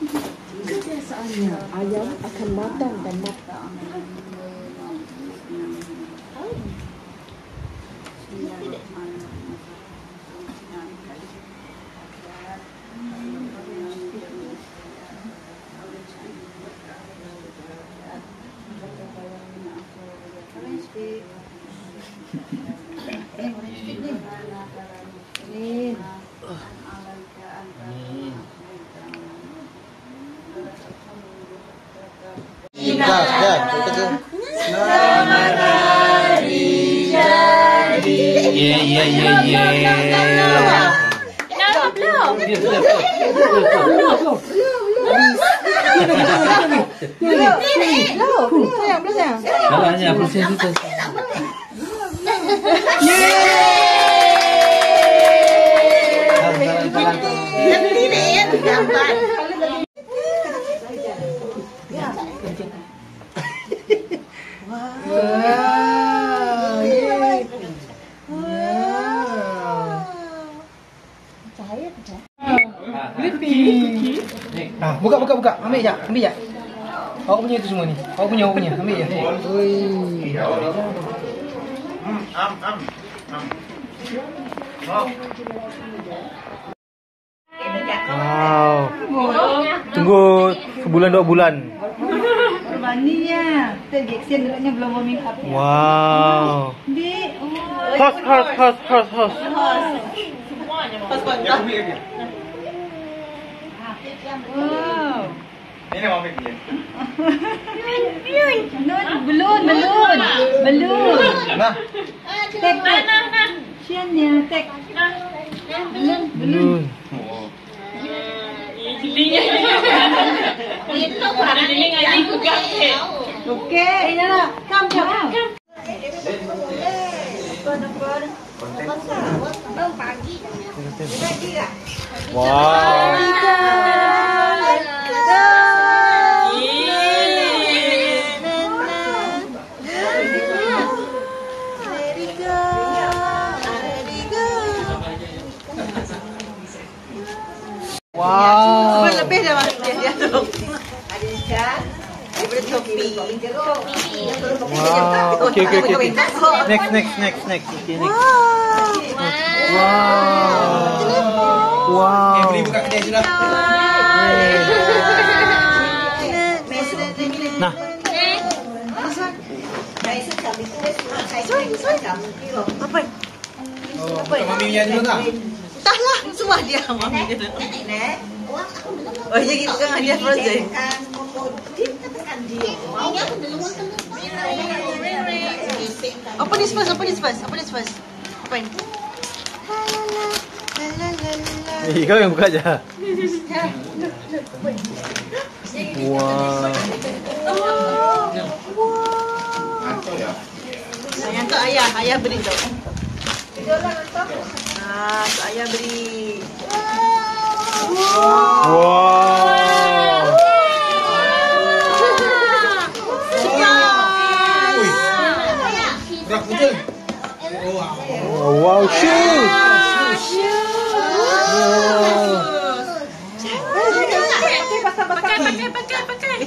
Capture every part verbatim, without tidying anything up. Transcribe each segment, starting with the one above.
Kebiasaannya, ayam akan matang dan matang. Selamat hari jadi. Yeah, yeah, yeah, yeah. No, belum. Belum, sayang, belum sayang. Salahnya aku sih itu. Nanti deh ya, gambar. Wow, yeay. Wow. Cahaya tak? Gripping. Ah, buka, buka, buka. Ambil je, ambil je. Awak punya itu semua ni. Awak punya, awak punya. Ambil je. Oi. Am, am, am. Wow. Tunggu sebulan dua bulan. Maninya. Tergeksian dulunya belum mau make up. Wow. Di. Host, host, host, host, host. Wow. Ini mau pergi. Belum, belum. Belum. Nah, Tek, tek. Siannya, tek. Belum, belum. Okey, ini lah. Kam, kam. Wow. Wow. Apa lebih dah masuk dia dia tu. Ada ikan, daripada topi. Wow. Okay, okay, okay, okay. Next, next, next, next. Okay, next. Wow. Wow. okay, beli buka kedai sudah. Nah. Apa? Oh, apa? Mami punya dulu tak? Entahlah, semua dia mami dia. Oh, jadi bukan hadiah frozen. Apa ni first? Apa ni first? Apa ni first? Apa ini? Eh, kau yang buka aja. Wow. Yang tu ayah, ayah beri tu. Ah, tu ayah beri. Wow. Berat betul. Oh, wow, shoes. Pakai, pakai, pakai, pakai.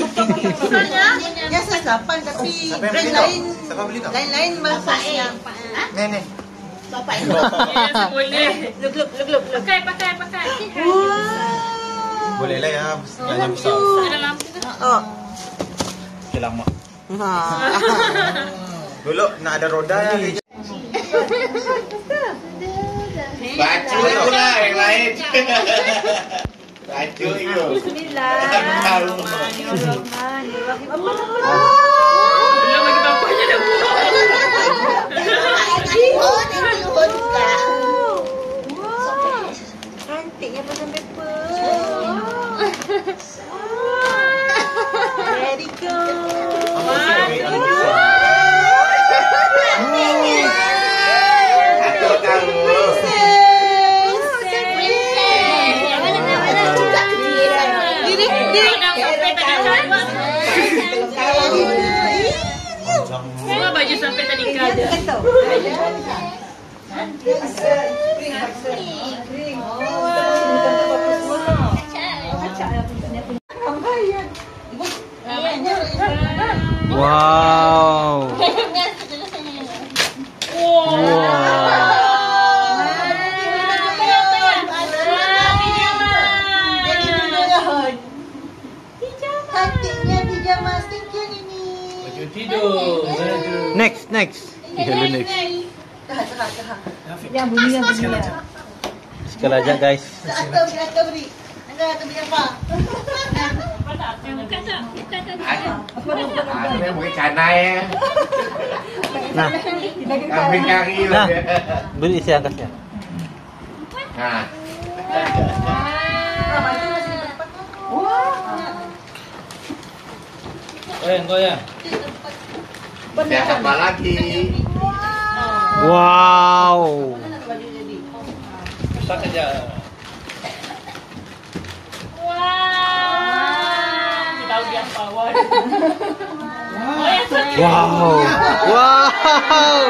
Ya, saya lapan tapi brand lain, lain-lain masaknya. Ni ni. Yes, boleh. Look, look, look, look. Pakai, pakai, pakai. Wow. Boleh lah ya, segalanya besar. Ada lampu ke? Oh. Okay, lama. Ha. Dulu nak ada roda ya. Baca tu lah yang lain. Baca itu. Bismillahirrahmanirrahim. Belum lagi bapaknya dah buat. Cantiknya pasal paper. Very good. Aku tahu. Semua baju sampai tadi ada. Wow. Next, next. Hello, next. Yang bunyi yang bunyi. Sekali aja, guys. Ada mungkin canai ya. Nah, Kambing kaki nah, lah. beri isi angkasnya. Nah. Eh, engkau ya. Siapa apa lagi? Wow. Wow. Tahu dia apa? Wow. Wow. Wow.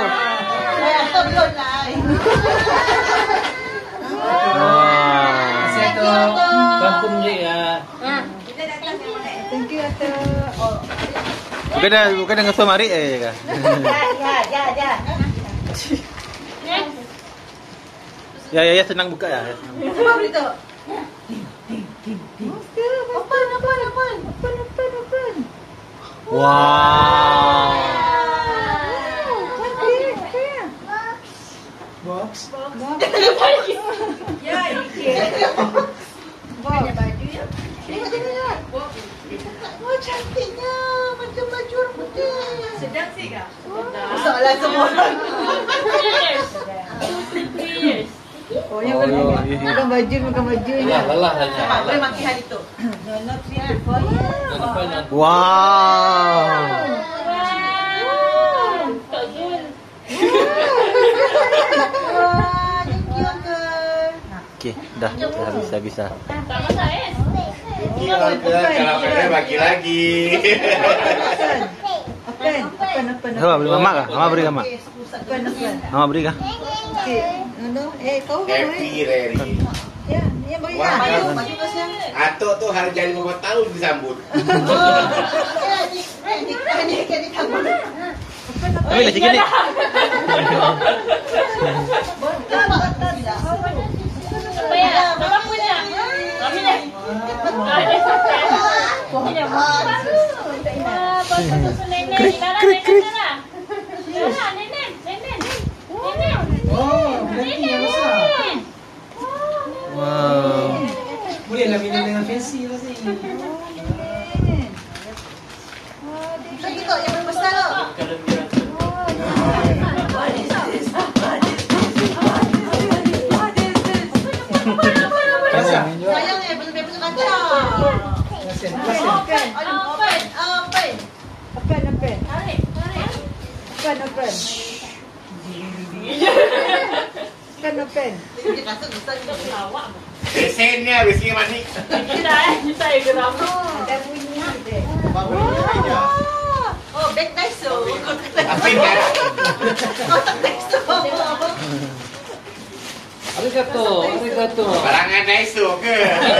Kampung je ya. Thank you Atta. Bukan dah, bukan dengan somari eh kah? Ya, ya, ya. Ya, ya, ya senang buka ya. ya senang. Coba beritahu. Open, open, open. Open, open, open. Wow. Box. Ya, ini. Box. Baju ya. Tengok, tengok. Oh, cantiknya. Macam baju orang putih. Sedap sih kak? Soalan semua orang. Oh, yang Oh, makan iya. makan baju, makan baju ya. Lelah saja. Boleh maki hari tu. No, no, three to four years. Wow. Tak Zul. Wah, thank you uncle. Okey, dah habis habis dah. Tak masak eh? Kalau pengen bagi lagi. Open, open, open. Mama beri mama kah? Mama beri mama. Open, open. Mama beri kah? Okey. Ano? Eh, kau kan? Happy Rary. Ya, ni yang bagi Wah. nak. Baju, baju kau siang. Atuk tuh hari jadi lima tahun disambut. Oh. Eh, ni, ni, ni, ni, ni kamu. Open, open. Ambil lah sikit ni. Apa ya? Apa punya? Ambil dah. Ada sampai. Ini baru. Wah, bagus tu nenek. Krik, krik, krik. Nenek, nenek, nenek. Nenek. Oh, berarti yang besar. Wow. Bolehlah minum dengan fancy lah sih. Lagi kau yang besar tu. Rasa. Sayang eh, belum paper kaca. Rasa. Open, Rasa. open, open. Open, open. Tarik, tarik. Open, open. Open, open. Dia rasa besar juga. Lawak. Desainnya habis ni mandi. Kita eh, saya geram. Ada bunyi dia. Bagus. Oh, bag Daiso. Tapi kan Kotak Daiso. Arigato, arigato. barangan Daiso ke?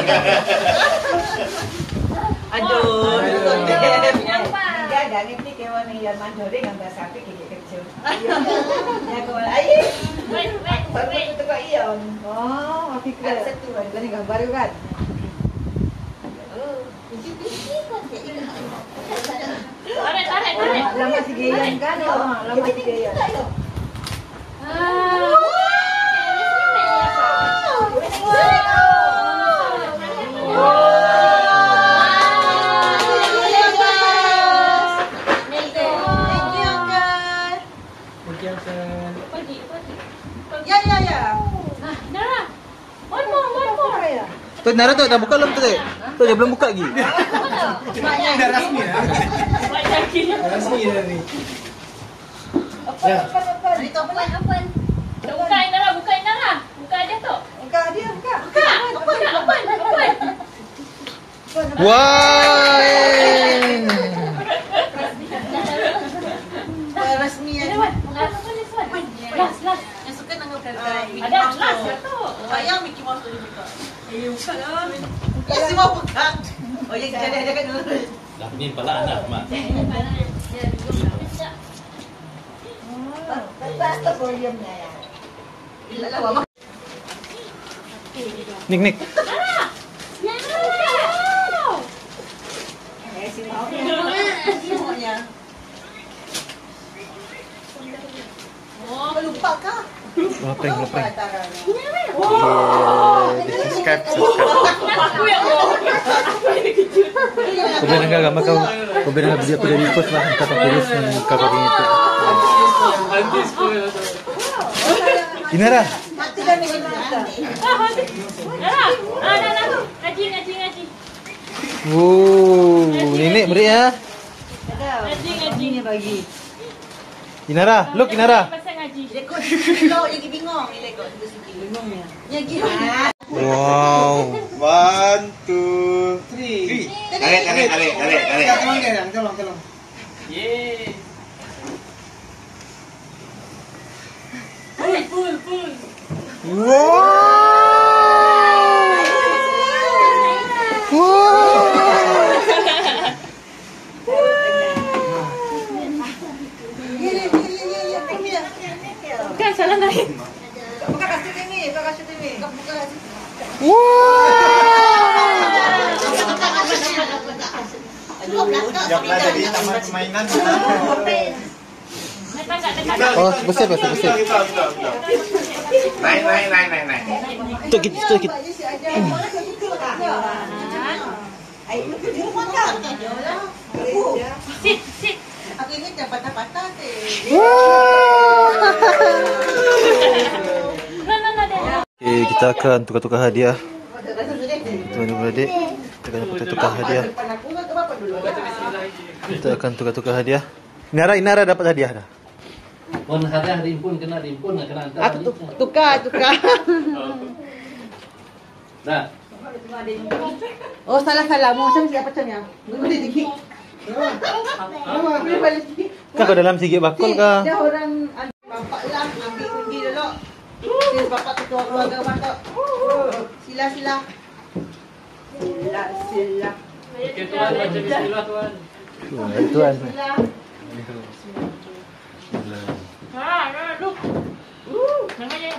Aduh. Apa? Dia ada ni kewan ni yang mandori gambar sapi kecil kecil. Ya kau ai. Wait, wait, Baru wait. tu kau ion. Oh, api ke. Satu kan ni gambar tu kan. Tarik, tarik, tarik. Lama si Gayan kan? Lama si Gayan. Ah. Pergi, pergi. Ya, ya, ya. Nah, dah. One more, one more. Tu Nara tu dah buka belum tu? Tu dia belum buka lagi. Dah rasmi dah. Buat lagi. Dah rasmi dah ni. Open, open, open. Itu open, open. Buka Indra, buka Indra. Buka aja tu. Buka dia, buka. Buka, open, open, open. Wow. Rasmi ya. Last, last, last. Yang suka nanggup Ada last satu. Sayang Mickey Mouse tu buka. Eh, buka lah. Ya, semua buka. Oh, ya, jadi ada kat dulu. Dah ni pala anak mak. Ya, Basta volume na yan. Ilalawa. Nik, Nik. Eh, sino niya? Sino niya? Lupa ka. Lapeng, lapeng. Wow! Subscribe, subscribe. Kung may nagagama ka, kung may nagagama ko dari post lah, kata tulis ng kakabing itu. Inara. Mati kami ginata. Nara, ah, Nara, ngaji, ngaji, ngaji. Wow, nenek beri ya. Ngaji, ngaji. Bagi. Inara, look Inara. Pasal ngaji. Lekot kilo yang bingung, lekot bingungnya. Yang gila. Wow. One, two, Three. tarik, tarik, tarik, tarik, tarik. Tolong, tolong, tolong, tolong. Yeay. Full, full, full. Wow. Wow. Bukan, salah naik. Buka kasih ini, buka kasih ini. Buka kasih. Yang ada di taman permainan. Oh, besar, besar, besar. Naik, naik, naik, naik, naik. Sedikit, sedikit. Sit, sit. Aku ingat yang patah-patah sih. No, no, no, no. Oke, kita akan tukar-tukar hadiah. Teman-teman adik, kita akan tukar-tukar hadiah. Kita akan tukar-tukar hadiah. Inara, Inara dapat hadiah dah. Pun hadiah rimpun kena rimpun nak kena hantar. Aku tukar, tukar. Dah. Oh, salah-salah. Mau macam siapa macamnya? Boleh dikit. Boleh balik dikit. Kan kau dalam sikit bakul kah? Dia orang bapak lah ambil undi dulu. Dia bapak ketua keluarga masuk. Sila sila. Sila sila. Okey tuan, baca bismillah tuan. Tuan. Sila. Ah, no, look. Uh, namanya.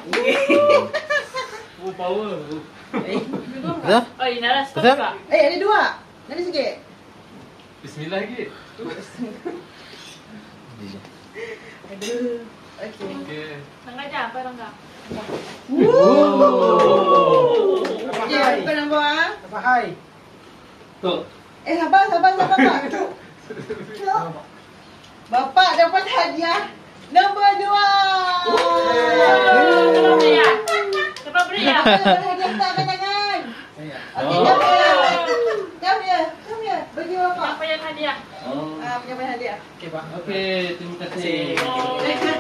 Oh power. Dah? Oh, Inara stop Betul? tak? Eh, ada dua. Ada sikit. Bismillah lagi. Aduh. Okey. Okey. Tengah jam, apa tengah? Oh. Okey, apa nombor ah? Dapat hai. Tu. Eh, sabar, sabar, sabar, Pak. Bapak dapat hadiah nombor dua. Kenapa beri ya? Kenapa beri ya? Dapat hadiah tak kenangan. Okey, jom dia. Jom dia. Jom dia. Bagi bapak. Apa yang hadiah? Oh. Ah, penyampai hadiah. Okey, Pak. Okey, terima kasih. Oh,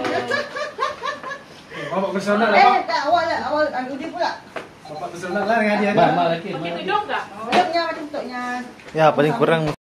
Bapak personal lah, Pak. Eh, tak awal lah. Awal Udi pula. Bapak personal lah dengan hadiah Mak, dia. mak lagi. pakai mak lagi. tudung tak? Bentuknya macam bentuknya. Ya, paling kurang